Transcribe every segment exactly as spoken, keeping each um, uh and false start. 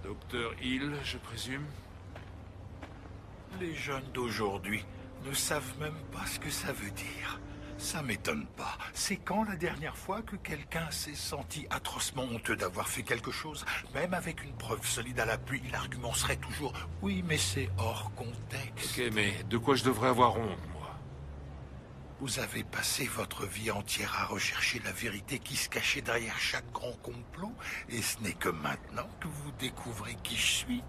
Docteur Hill, je présume? Les jeunes d'aujourd'hui ne savent même pas ce que ça veut dire. Ça m'étonne pas. C'est quand la dernière fois que quelqu'un s'est senti atrocement honteux d'avoir fait quelque chose? Même avec une preuve solide à l'appui, l'argument serait toujours « Oui, mais c'est hors contexte ». Ok, mais de quoi je devrais avoir honte, moi? Vous avez passé votre vie entière à rechercher la vérité qui se cachait derrière chaque grand complot, et ce n'est que maintenant que vous découvrez qui je suis.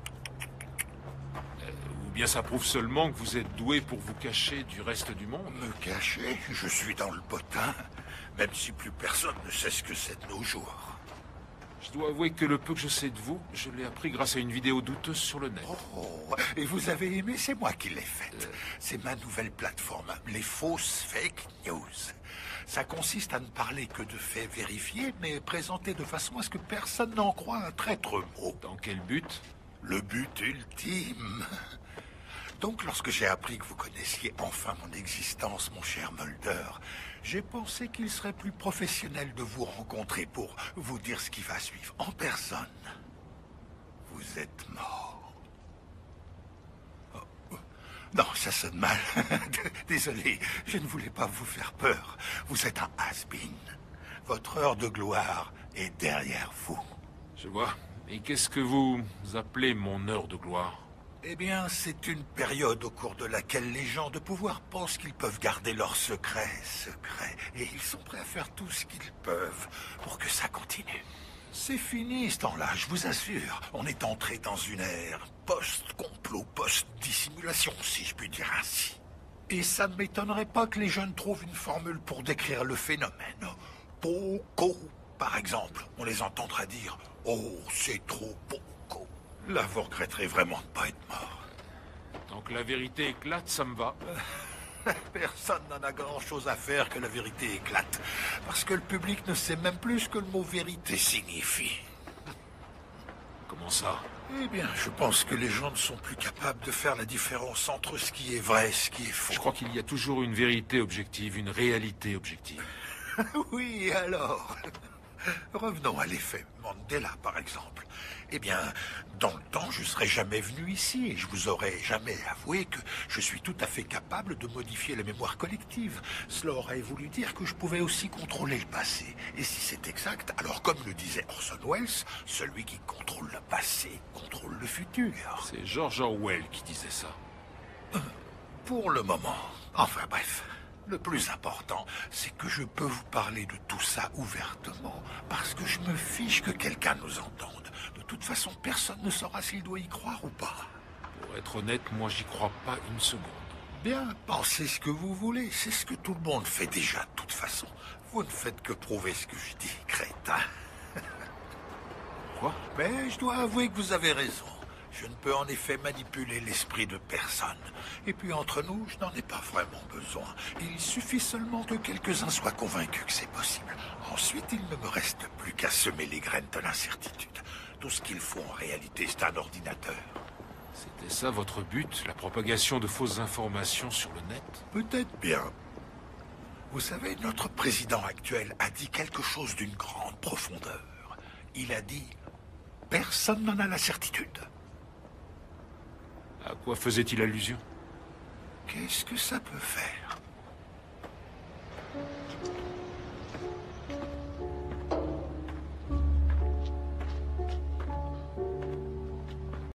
Ou bien ça prouve seulement que vous êtes doué pour vous cacher du reste du monde? Me cacher? Je suis dans le potin, même si plus personne ne sait ce que c'est de nos jours. Je dois avouer que le peu que je sais de vous, je l'ai appris grâce à une vidéo douteuse sur le net. Oh, et vous avez aimé? C'est moi qui l'ai faite. Euh... C'est ma nouvelle plateforme, les fausses fake news. Ça consiste à ne parler que de faits vérifiés, mais présentés de façon à ce que personne n'en croie un traître mot. Dans quel but? Le but ultime. Donc, lorsque j'ai appris que vous connaissiez enfin mon existence, mon cher Mulder, j'ai pensé qu'il serait plus professionnel de vous rencontrer pour vous dire ce qui va suivre en personne. Vous êtes mort. Oh. Non, ça sonne mal. Désolé, je ne voulais pas vous faire peur. Vous êtes un has-been. Votre heure de gloire est derrière vous. Je vois. Et qu'est-ce que vous appelez mon heure de gloire? Eh bien, c'est une période au cours de laquelle les gens de pouvoir pensent qu'ils peuvent garder leurs secrets secrets. Et ils sont prêts à faire tout ce qu'ils peuvent pour que ça continue. C'est fini ce temps-là, je vous assure. On est entré dans une ère post-complot, post-dissimulation, si je puis dire ainsi. Et ça ne m'étonnerait pas que les jeunes trouvent une formule pour décrire le phénomène. Poco, par exemple. On les entendra dire « Oh, c'est trop poco ». Là, vous regretterez vraiment de ne pas être mort. Tant que la vérité éclate, ça me va. Personne n'en a grand-chose à faire que la vérité éclate. Parce que le public ne sait même plus ce que le mot vérité signifie. Comment ça? Eh bien, je pense que les gens ne sont plus capables de faire la différence entre ce qui est vrai et ce qui est faux. Je crois qu'il y a toujours une vérité objective, une réalité objective. Oui, alors... Revenons à l'effet Mandela, par exemple. Eh bien, dans le temps, je serais jamais venu ici et je vous aurais jamais avoué que je suis tout à fait capable de modifier la mémoire collective. Cela aurait voulu dire que je pouvais aussi contrôler le passé. Et si c'est exact, alors comme le disait Orson Welles, celui qui contrôle le passé contrôle le futur. C'est George Orwell qui disait ça. Pour le moment. Enfin bref. Le plus important, c'est que je peux vous parler de tout ça ouvertement, parce que je me fiche que quelqu'un nous entende. De toute façon, personne ne saura s'il doit y croire ou pas. Pour être honnête, moi j'y crois pas une seconde. Bien, pensez ce que vous voulez, c'est ce que tout le monde fait déjà de toute façon. Vous ne faites que prouver ce que je dis, crétin. Quoi? Mais je dois avouer que vous avez raison. Je ne peux en effet manipuler l'esprit de personne. Et puis entre nous, je n'en ai pas vraiment besoin. Il suffit seulement que quelques-uns soient convaincus que c'est possible. Ensuite, il ne me reste plus qu'à semer les graines de l'incertitude. Tout ce qu'il faut en réalité, c'est un ordinateur. C'était ça votre but, la propagation de fausses informations sur le net? Peut-être bien. Vous savez, notre président actuel a dit quelque chose d'une grande profondeur. Il a dit « Personne n'en a la certitude ». À quoi faisait-il allusion? Qu'est-ce que ça peut faire?